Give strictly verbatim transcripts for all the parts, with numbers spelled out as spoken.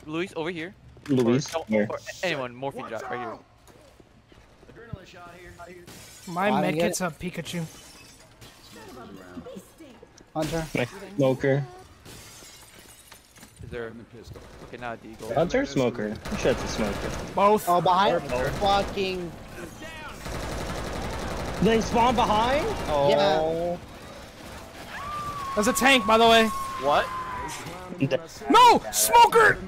Luis, over here. Luis, or, where? or anyone, morphine drop right here. My Oh, medkit's a Pikachu. Hunter. My smoker. Is there? Okay, now Deagle. Hunter or smoker? I'm sure it's a smoker. Both. Oh, behind. Fucking. They spawn behind? Oh. Yeah. There's a tank, by the way. What? No! Smoker!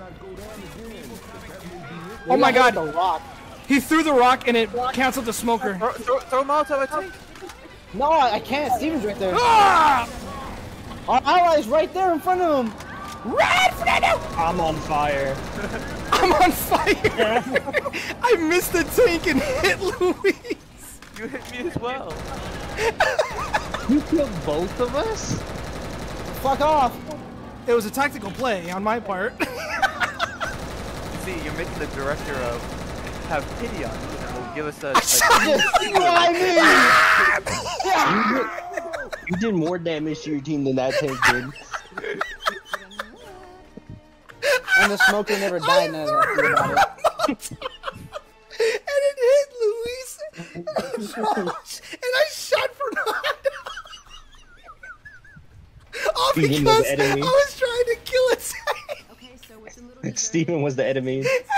Oh my god. The rock. He threw the rock and it canceled the smoker. Throw, throw, throw him out of a tank. No, I I can't. Steven's right there. Ah! Our ally's right there in front of him. Right in front of him! I'm on fire. I'm on fire! I missed the tank and hit Luis. You hit me as well. You killed both of us? Fuck off. It was a tactical play on my part. You see, you're making the director of have pity on you and will give us a. Like, You know what I mean? You did, you did more damage to your team than that tank did. And the smoker never died. Now that I think about it. And it hit Luis. And I shot Fernando. All Steven because was the enemy. I was trying to kill a tank. Steven was the enemy.